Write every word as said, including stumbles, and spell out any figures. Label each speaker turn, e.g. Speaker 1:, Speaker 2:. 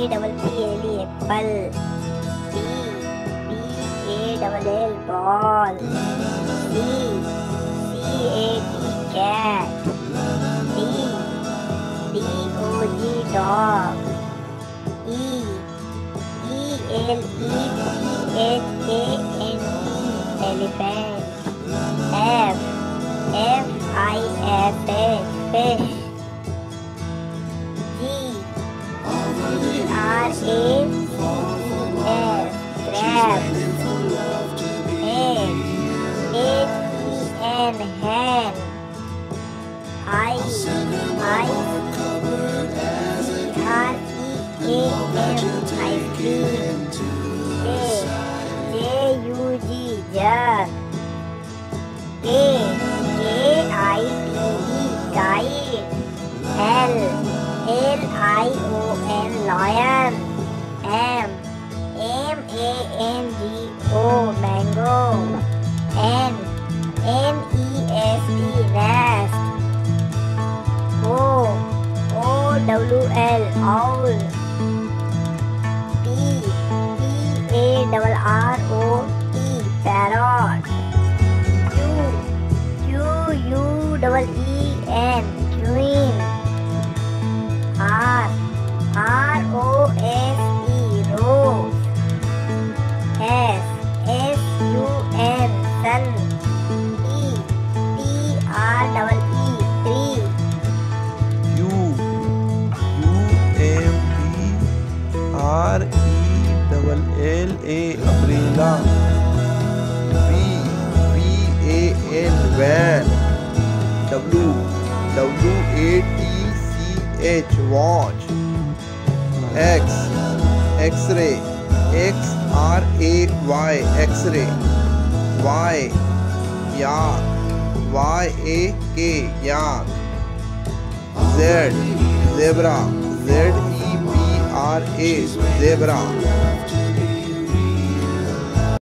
Speaker 1: double P L E apple, P P A double L ball, C C A T cat, D D O G dog, E E L E P H A N T elephant, F F I F H fish, G G R A C S crab, H H E N hen, I I R E A M ice cream, J J U G jug, K K I T E kite, L L I O N lion, M M A N G O mango, N N E S T nest, O O W L owl, P P A R R O T parrot, Q Q U E E N queen, R R O S E rose, S S U N sun, T T R E E tree,
Speaker 2: U U M B R E L L A umbrella, V V A N van, W W A T C H watch, X X-ray, X R A Y X-ray, Y yak, Y A K yak, Z zebra, Z E B R A zebra,